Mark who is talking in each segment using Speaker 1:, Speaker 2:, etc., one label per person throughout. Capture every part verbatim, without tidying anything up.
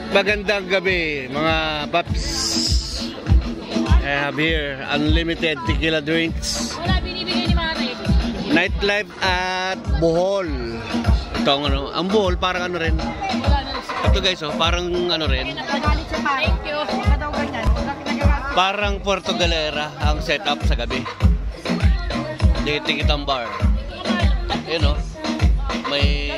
Speaker 1: Magandang gabi mga paps. I have here unlimited tequila drinks.
Speaker 2: Wala binibigay ni Mare.
Speaker 1: Nightlife at Bohol. Ito ang ano, ang Bohol parang ano rin. Ito guys, oh, parang ano rin.
Speaker 2: Thank you.
Speaker 1: Parang Puerto Galera ang setup sa gabi. Tikitang bar. Ayun oh. May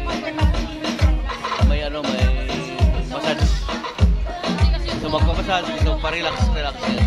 Speaker 1: may ano, may massage. So magpapasage, so pa-relax, relax yan.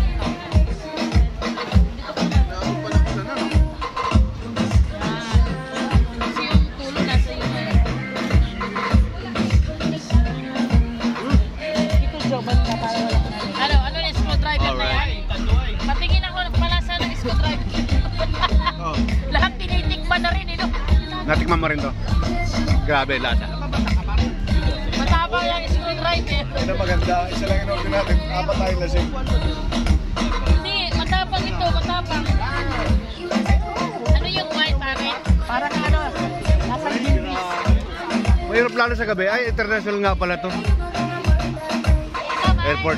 Speaker 2: Ano, ano yung screwdriver na yan? Patingin ako ng palasa ng screwdriver. Lahat tinitikman na rin, ito.
Speaker 1: Natikman mo rin to. Grabe, lasa.
Speaker 2: Matapang yung screwdriver.
Speaker 3: Ito maganda, isa lang in-order natin, apat tayong lasing.
Speaker 2: Hindi, matapang ito, matapang. Ano yung white, Mare? Parang ano, nasa gilbis.
Speaker 1: Mahirap lalo sa gabi. Ay, international nga pala to. Airport.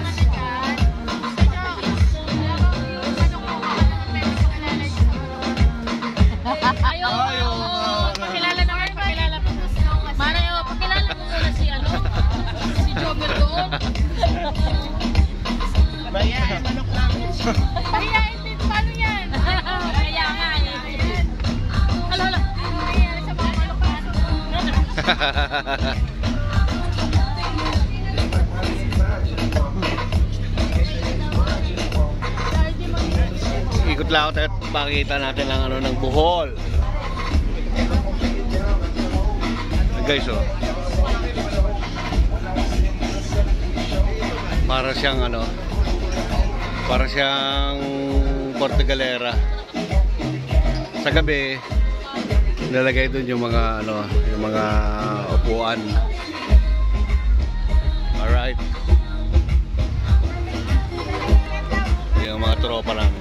Speaker 2: Ayaw, pakilala naman, pakilala. Mare, oh, pakilala mo muna si ano, si Jomer doon. Baya, manok lang. Baya, hindi, paano yan? Kaya nga, yan. Hala, hala. Nangyayari sa mga manok pa.
Speaker 1: Ikot lang ako at makikita natin ang ano ng Bohol. Guys, oh. Para siyang ano, para siyang Puerto Galera. Sa gabi, nalagay doon yung mga ano, yung mga upuan. Alright. Yung mga tropa namin.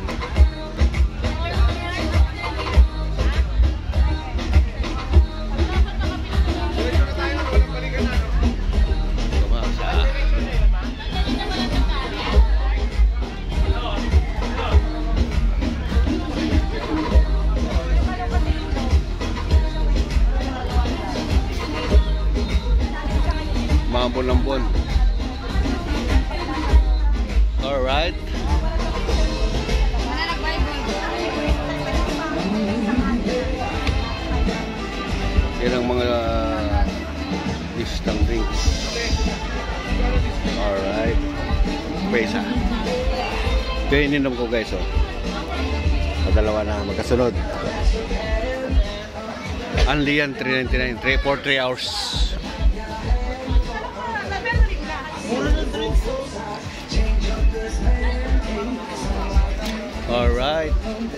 Speaker 1: Lambon. All right. Yan ang mga listang drinks. All right. Pesa. Ito yung ininom ko guys, oh. Padalawa na magkasunod. Only yan, three ninety-nine. three for three hours. All right.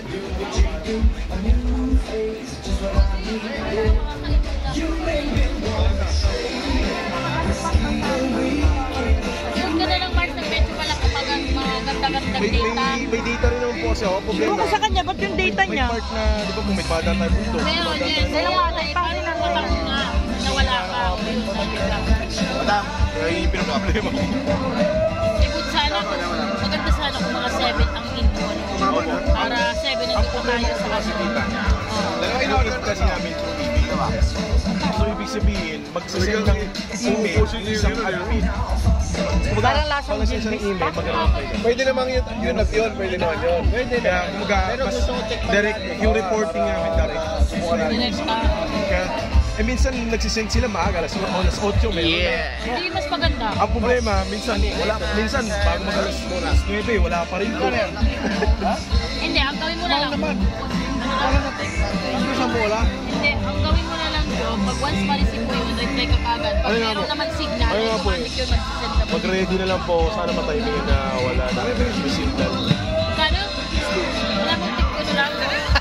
Speaker 2: Yung ganda ng Mars na medyo pala kapag ang mga ganda-gandang
Speaker 3: May,
Speaker 2: data.
Speaker 3: may, may data rin naman po kasi ako. Problema.
Speaker 4: Buka sa kanya, ba't yung data
Speaker 3: May
Speaker 4: niya?
Speaker 3: part na, di ba po, may bata tayo po ito.
Speaker 2: Meron yan. Dalawa na eh. Paano nang watak mo nga na wala ka? O yun, sabi ka.
Speaker 3: Madam, kaya yung pinaproblema ko.
Speaker 2: Ikot sana kung maganda sana kung mga seven ang intro. Para seven ang ito tayo sa kasi.
Speaker 3: Dalawa in-order kasi namin through T V. So, ibig sabihin, magsasend ng email isang admin.
Speaker 4: Parang lasang
Speaker 3: Pag isang email, magkakaroon kayo. Pwede naman yun, yun at yun, pwede naman yun. Pwede kaya, kumbaga, mas direct, yung reporting namin direct. Subukan natin.
Speaker 2: Next time.
Speaker 3: Kaya, eh minsan nagsisend sila maaga, alas alas otso, meron na.
Speaker 2: Hindi mas maganda.
Speaker 3: Ang problema, minsan, wala, minsan, bago mag alas nuwebe, wala pa rin po.
Speaker 2: Hindi, ang gawin mo na lang.
Speaker 3: Ano sa bola?
Speaker 2: Hindi, ang gawin mo na lang yun. Pag once ma-receive mo yun, reply ka kagad. Pag
Speaker 3: Ano nga
Speaker 2: meron
Speaker 3: po?
Speaker 2: naman signal,
Speaker 3: Ano nga po?
Speaker 2: automatic yun magsisend ka.
Speaker 3: Mag-ready na lang po, sana matayimingin na wala na signal.
Speaker 2: Kano? Wala mong tip ko na lang.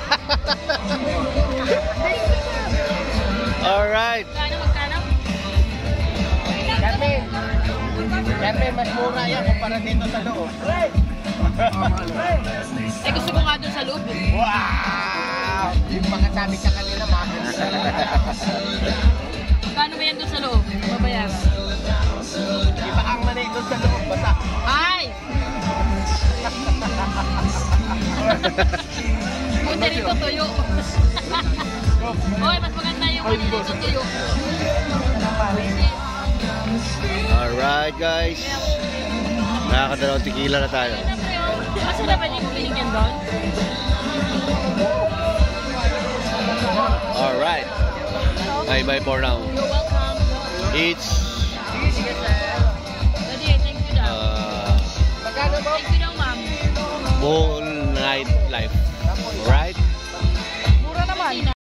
Speaker 1: Alright.
Speaker 2: Kano, magkano?
Speaker 4: Siyempre, siyempre mas mura yan kumpara dito sa loob.
Speaker 2: Eh, gusto ko nga doon sa loob. eh.
Speaker 4: Wow! Yung mga sabi sa kanila, mga
Speaker 2: Magkano ba yan doon sa loob? Babayaran. Buti rito tuyo. Hoy, mas maganda yung ano dito tuyo.
Speaker 1: Alright guys. Nakakadalawang tequila na tayo.
Speaker 2: Mas na pwede ko binigyan doon?
Speaker 1: Alright. Bye bye for now.
Speaker 2: You're welcome.
Speaker 1: It's
Speaker 2: Sige sir. Daddy, thank you daw.
Speaker 1: uh,
Speaker 2: Thank you daw ma'am.
Speaker 1: Bohol Nightlife.